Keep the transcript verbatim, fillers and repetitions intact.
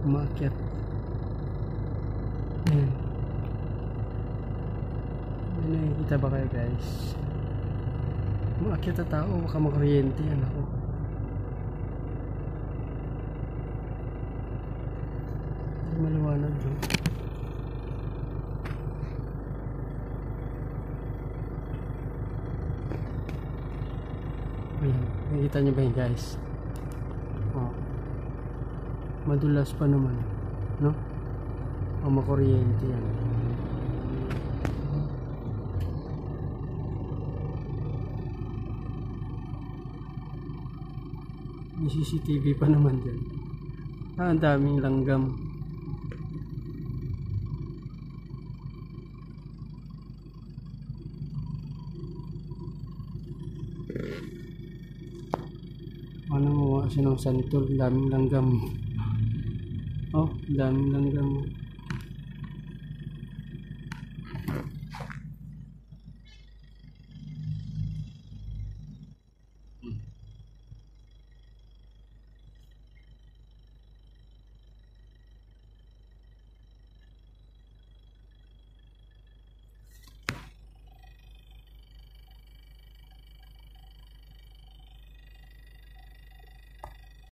Umakyat. Ayan. Ayan, nakikita ba kayo guys? Umakyat na tao, baka makuryente yan ako. Hindi maliwanag no? Ayan, nakikita nyo ba yun guys? Oh. Madulas pa naman, no? O makuryente yan. May C C T V pa naman dyan. Ah, ang daming langgam. Ano mo kasi ng santol, daming langgam. Oh, daming langgam.